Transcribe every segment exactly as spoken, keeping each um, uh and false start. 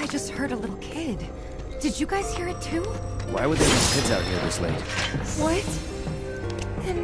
just heard a little kid. Did you guys hear it too? Why would there be kids out here this late? What? Then...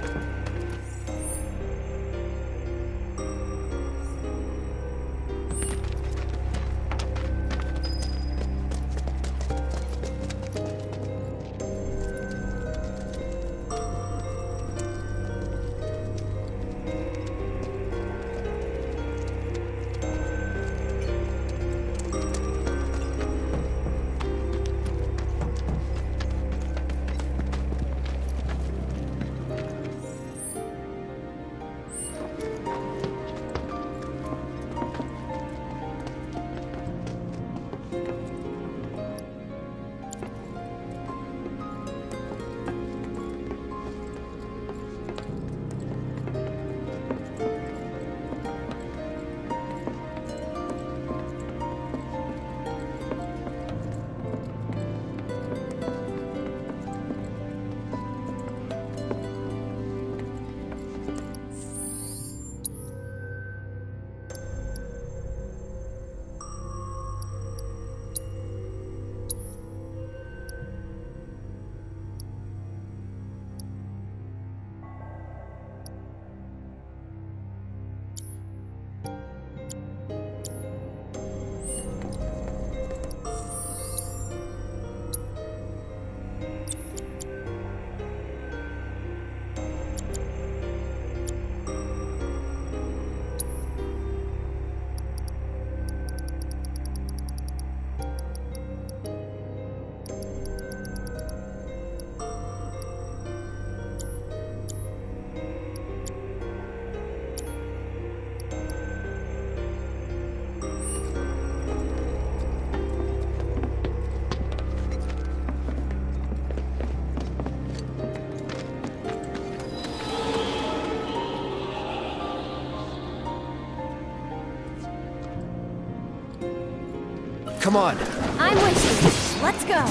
Come on! I'm with you. Let's go.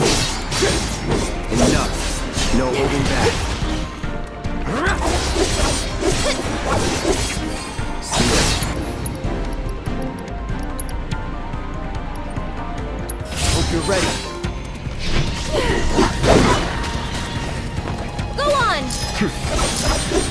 Enough. No holding back. See ya. Hope you're ready. Go on!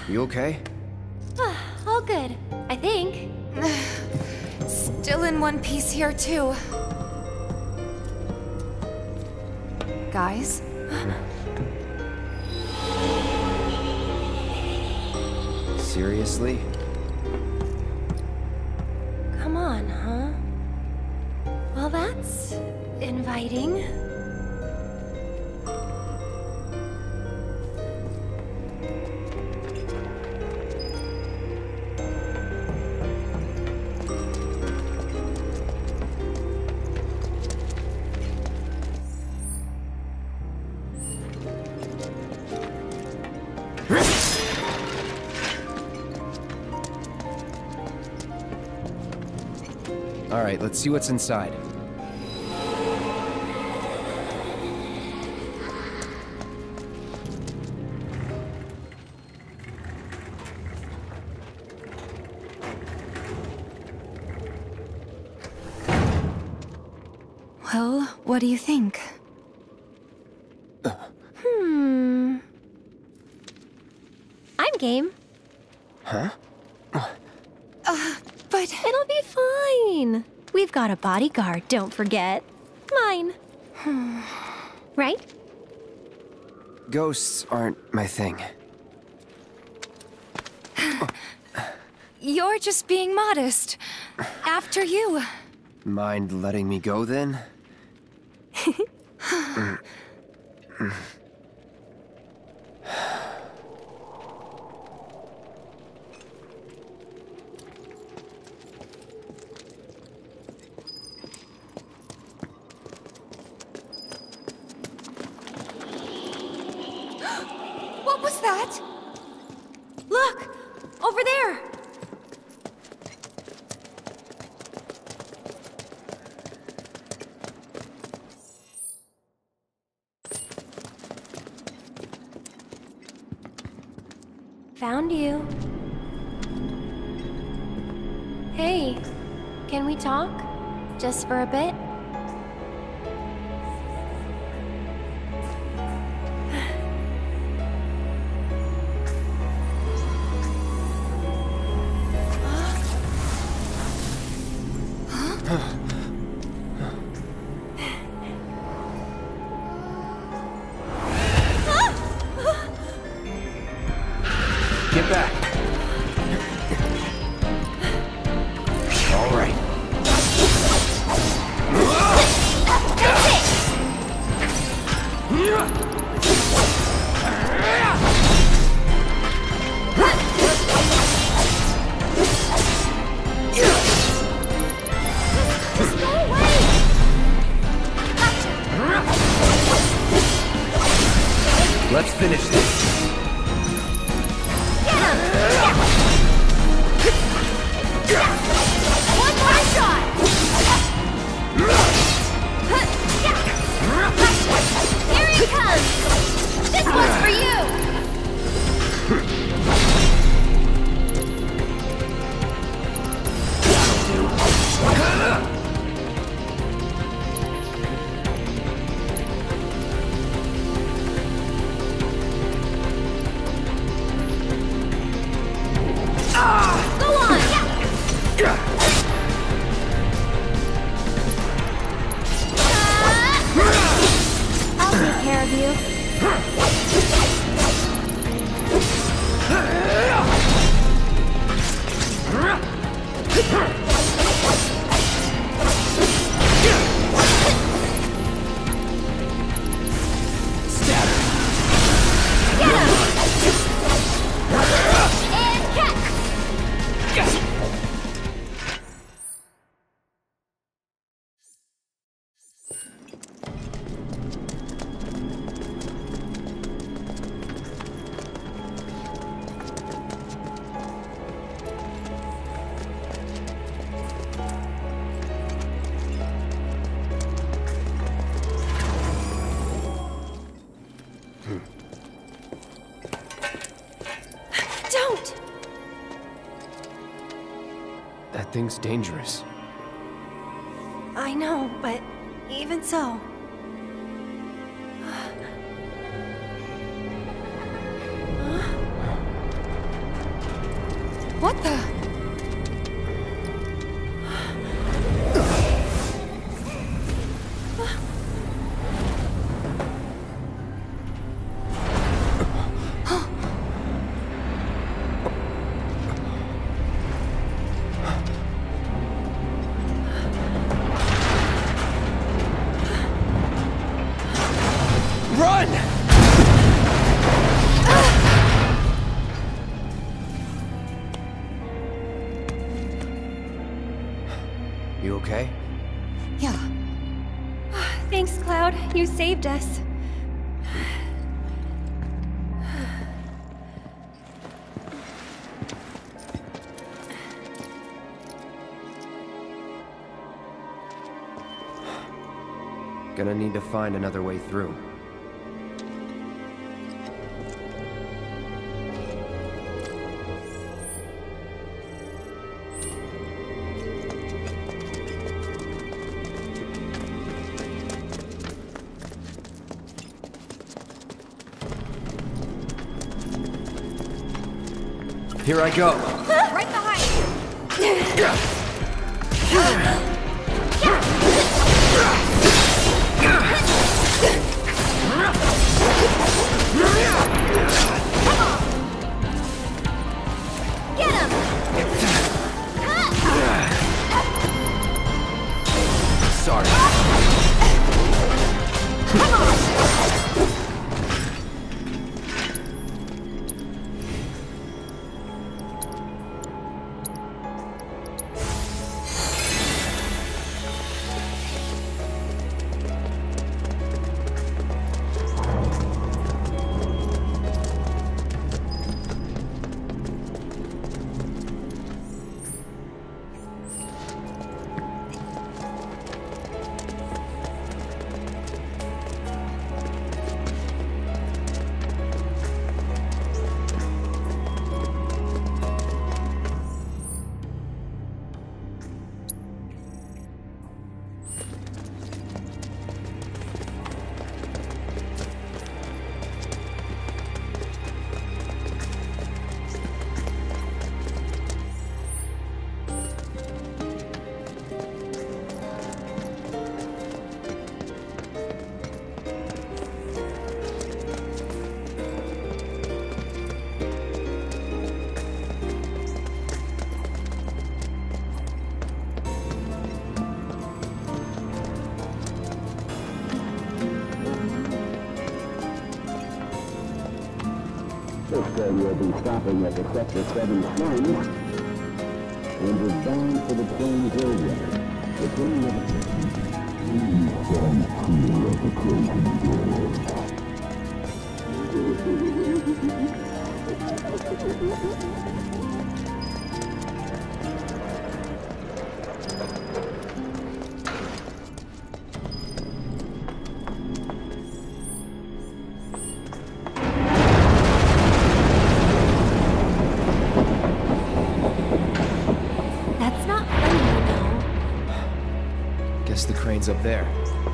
You okay? All good, I think. Still in one piece here, too. Guys? Seriously? Come on, huh? Well, that's inviting. All right, let's see what's inside. Well, what do you think? Hmm... I'm game. Huh? Uh, but... It'll be fine. We've got a bodyguard, don't forget. Mine. Right? Ghosts aren't my thing. You're just being modest. After you. Mind letting me go then? mm. Mm. What was that? Look! Over there! Found you. Hey, can we talk? Just for a bit? Get back. All right. That's it! Just go away! Gotcha. Let's finish this. One more shot! Here he comes! This one's for you! Go on! I'll take care of you. Scatter. Get him! And catch! Don't! That thing's dangerous. I know, but even so... Run! You okay? Yeah. Thanks, Cloud. You saved us. Gonna need to find another way through. Here I go. Right behind you. Get him! Sorry. Come on! This train will be stopping at the Sector seven train and is bound for the train graveyard. The train will stand clear of the closing doors. That's not funny, you know. Guess the crane's up there.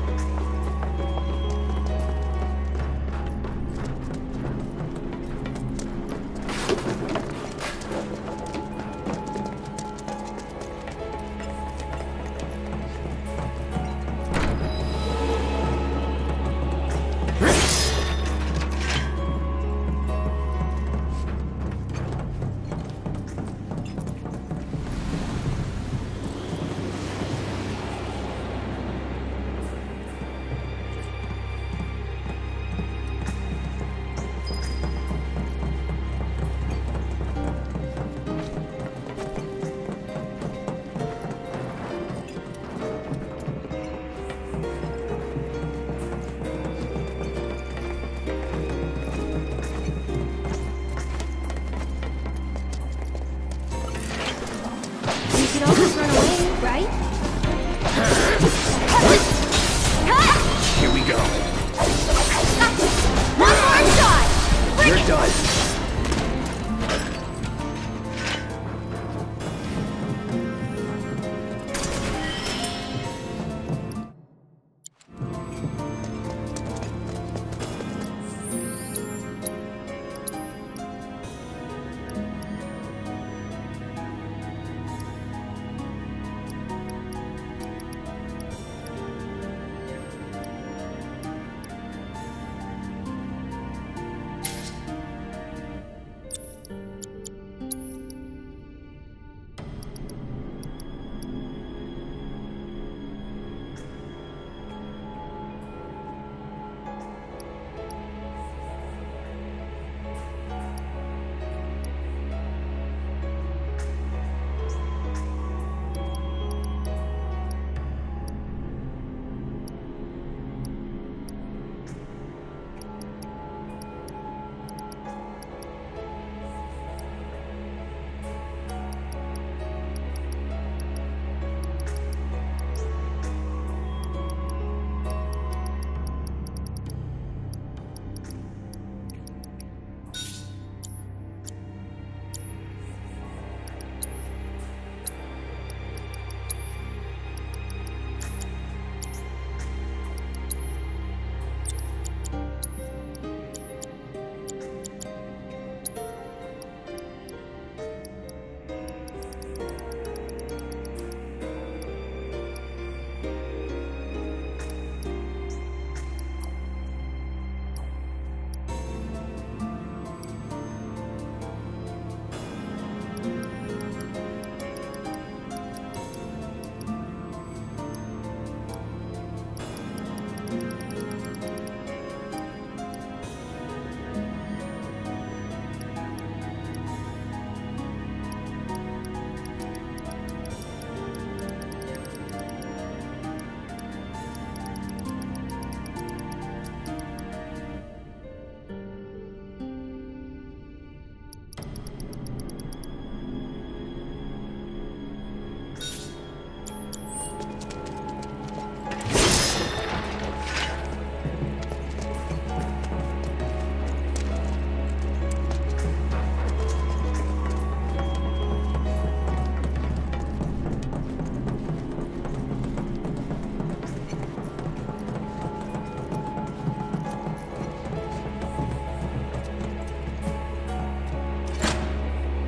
We could all just run away, right? Here we go. One more shot! Bring You're it! done.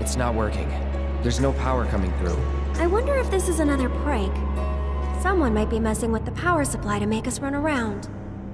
It's not working. There's no power coming through. I wonder if this is another prank. Someone might be messing with the power supply to make us run around.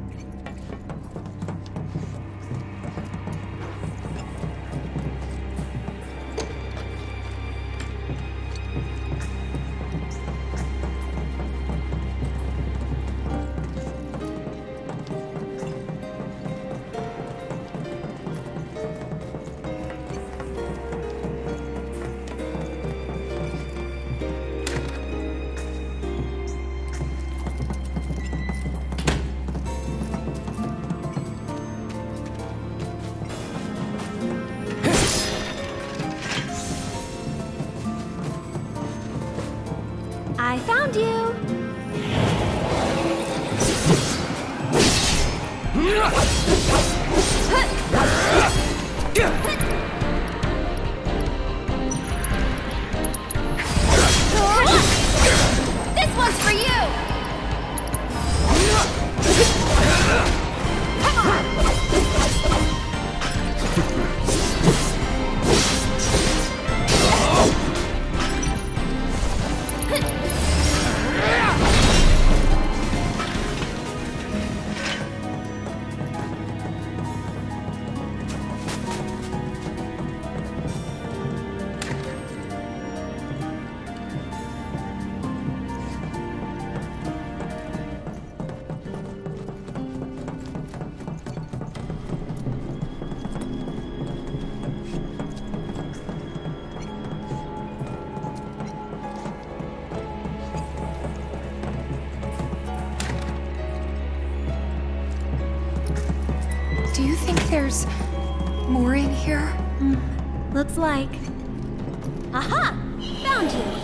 I found you! This one's for you! Come on! Do you think there's more in here? Mm, looks like. Aha! Found you!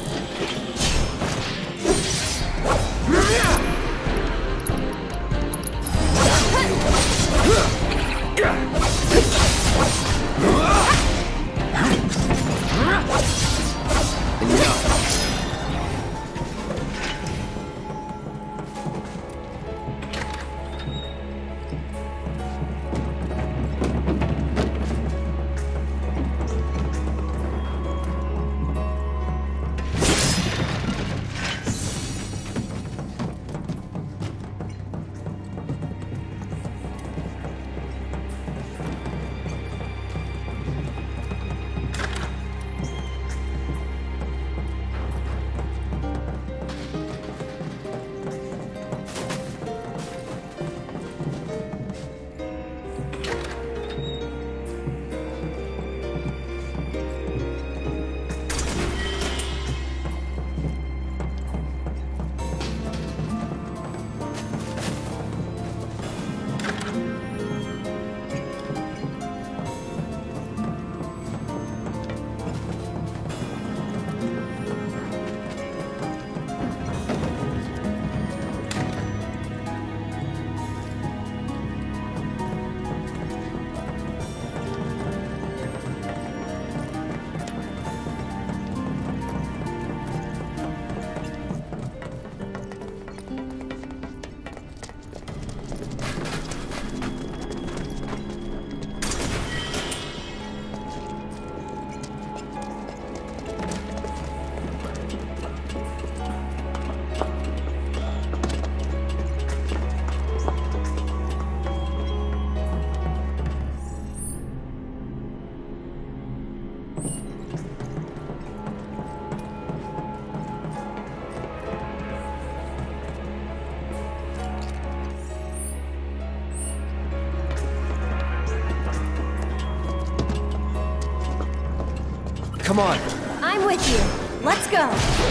Come on! I'm with you. Let's go.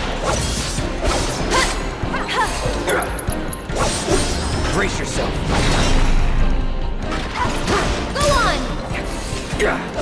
Brace yourself. Go on!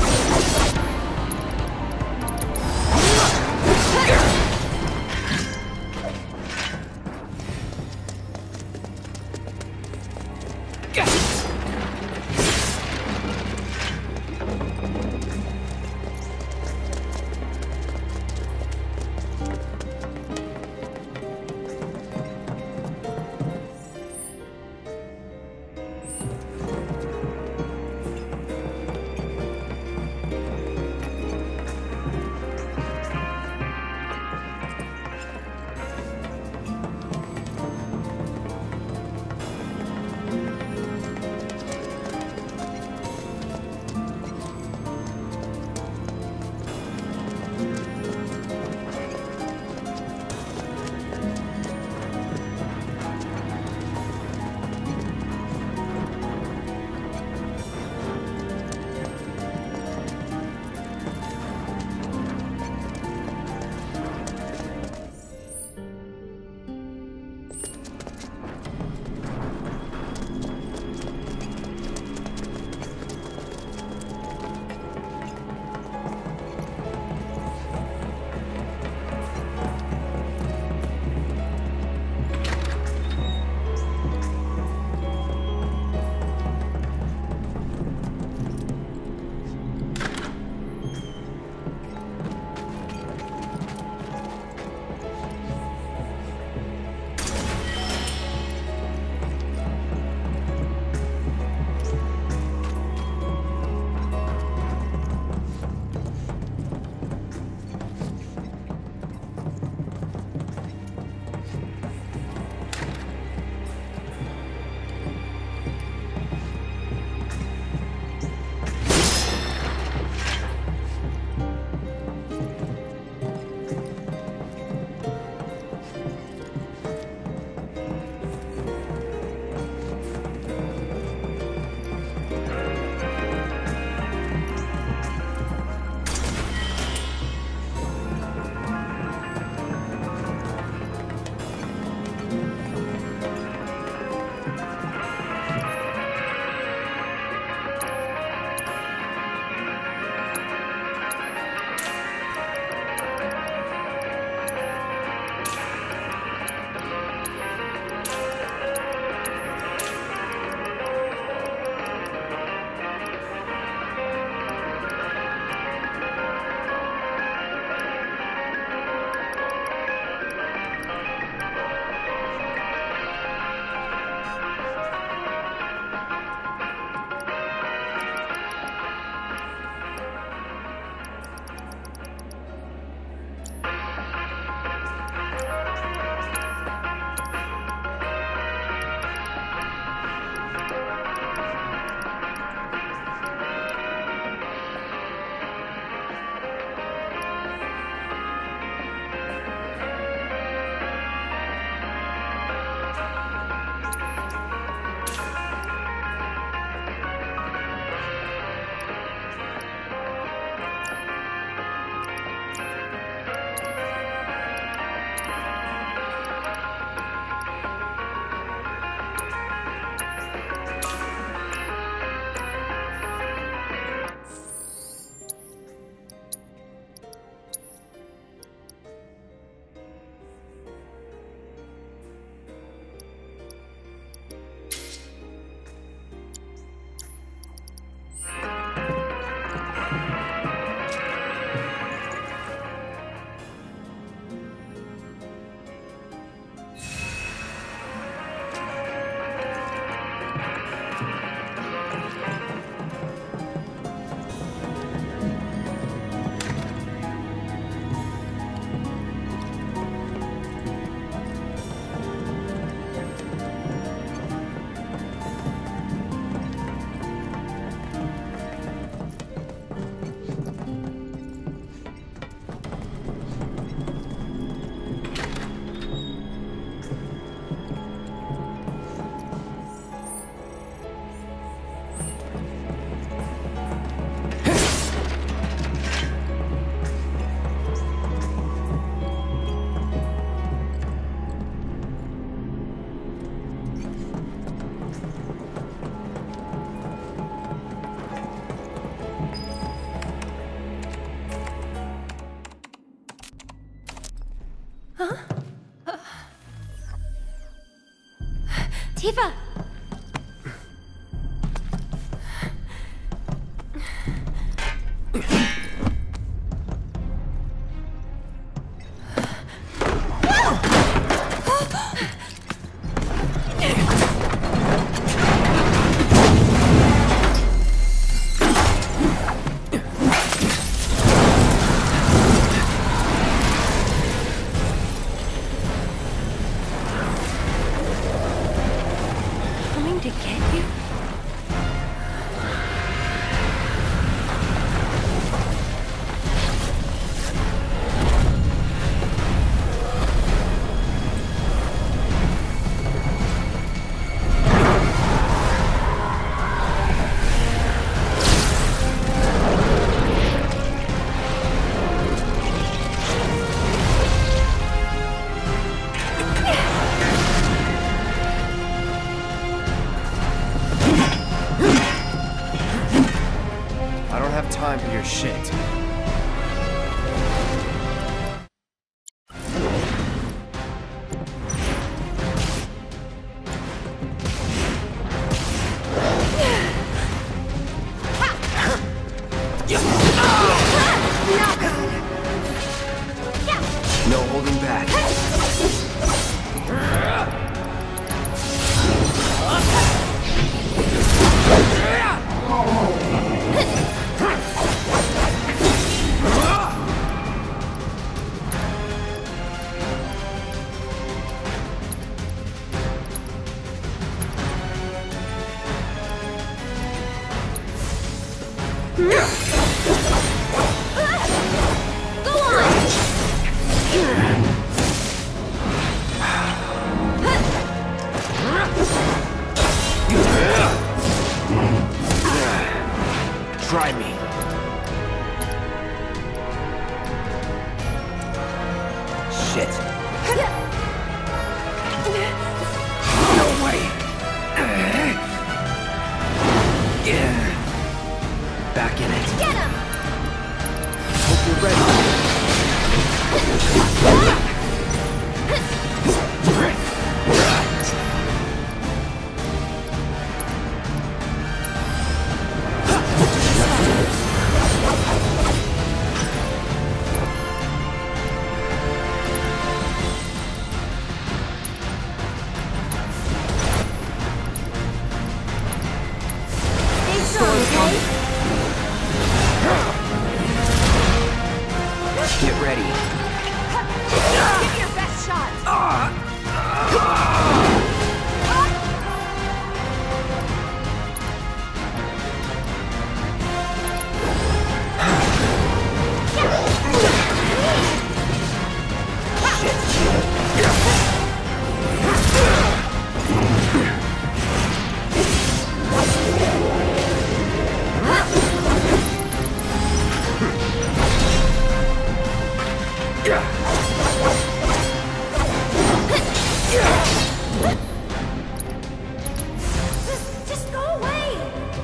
Tifa! Coming to get you? I don't have time for your shit. No holding back. Go on! Try me. Shit. No way. Yeah. Back in it. Get him! Hope you're ready. Stay strong, okay? Get ready. Give it your best shot! Just, just go away!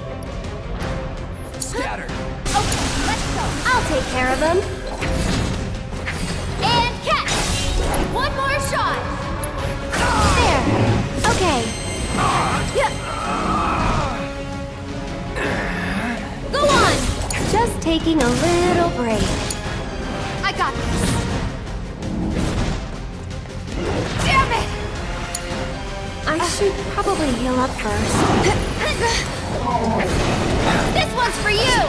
Scatter. Okay, let's go. I'll take care of him. And catch! One more shot! There. Okay. Go on! Just taking a little break. I got this. Damn it! I should probably heal up first. This one's for you!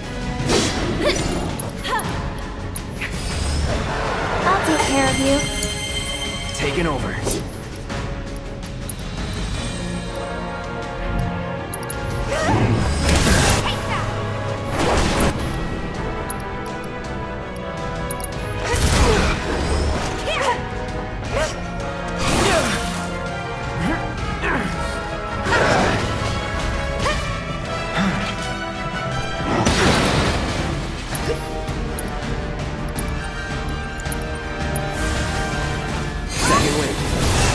I'll take care of you. Taking over. Take that! Second wave.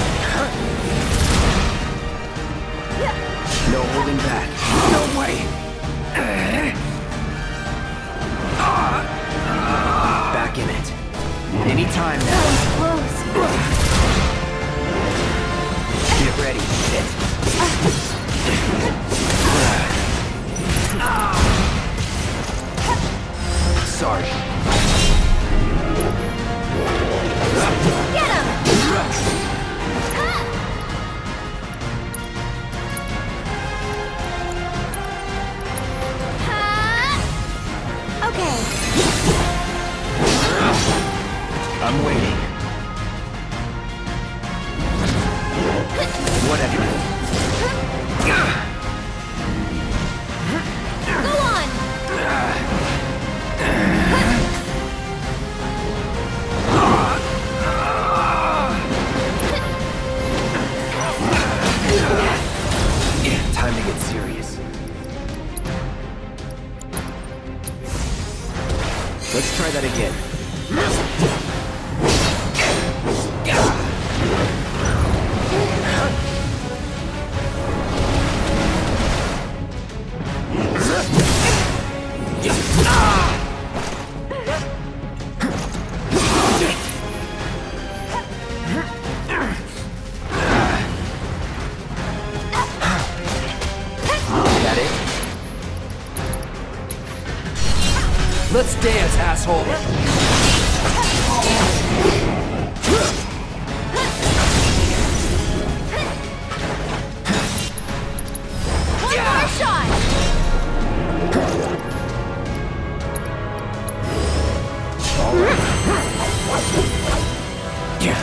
Sarge. Get him! Okay. I'm waiting. Whatever. Go on! Time to get serious. Let's try that again. Let's dance, asshole! One more shot! Yeah.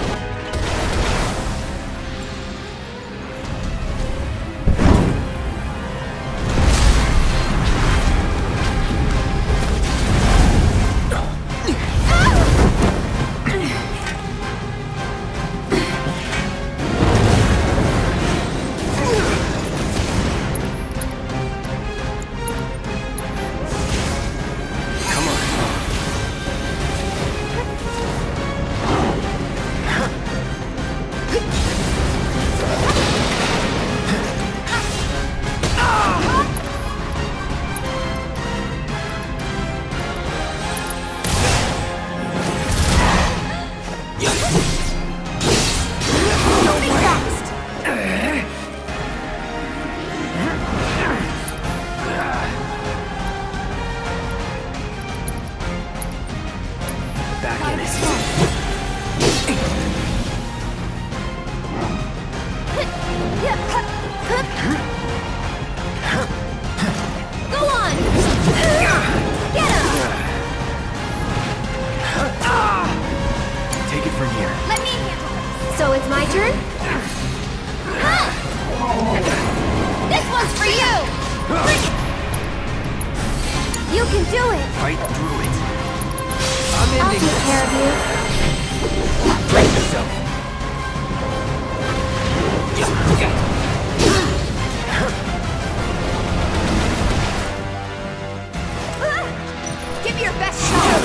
Back in it. Go on! Get him! Take it from here. Let me handle this. So it's my turn? This one's for you! You can do it! Fight through it. I'm I'll ending take this. care of you. Brace yourself. Give me your best shot!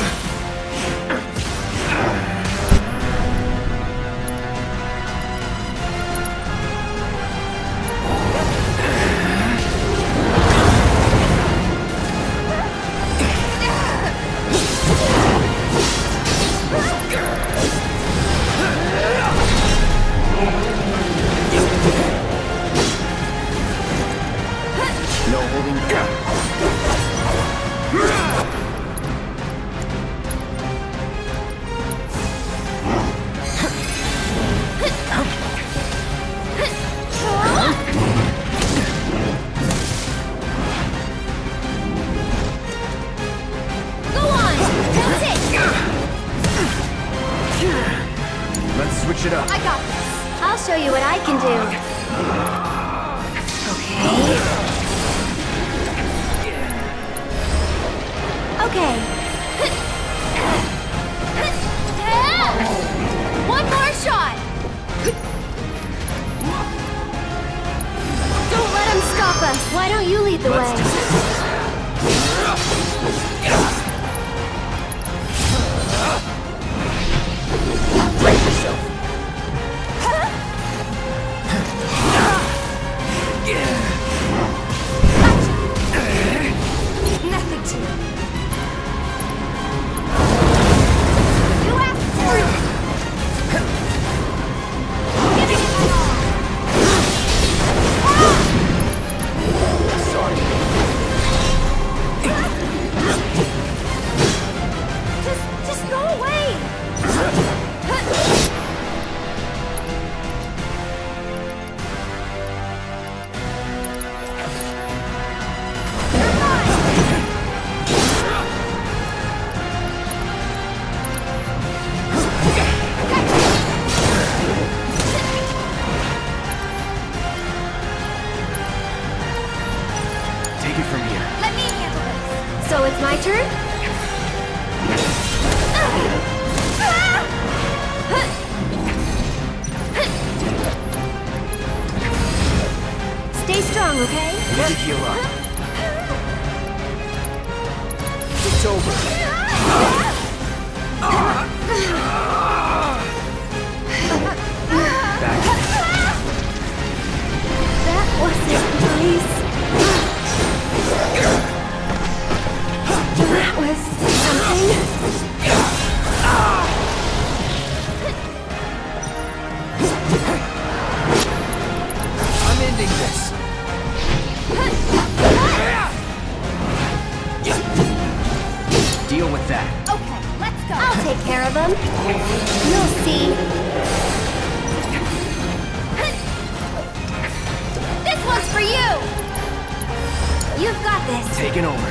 No holding back. Go on! That's it! Let's switch it up. I got this. I'll show you what I can do. Okay. One more shot! Don't let him stop us. Why don't you lead the Let's way? do Brace yourself. Nothing to it. You asked for it! Give it my all! Sorry. turn. Stay strong, okay? Need to heal up. It's over. Back. That wasn't nice. That was something. I'm ending this. Deal with that. Okay, let's go. I'll take care of him. You'll see. This one's for you. You've got this. Taking over.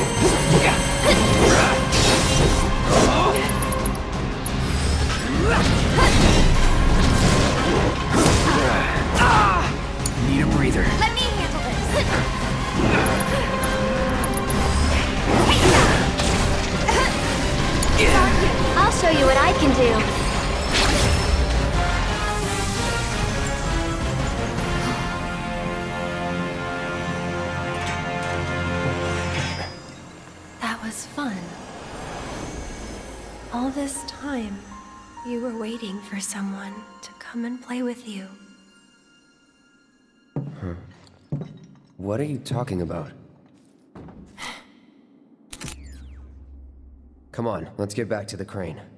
Need a breather. Let me handle this. I'll show you what I can do. That was fun. All this time, you were waiting for someone to come and play with you. What are you talking about? Come on, let's get back to the crane.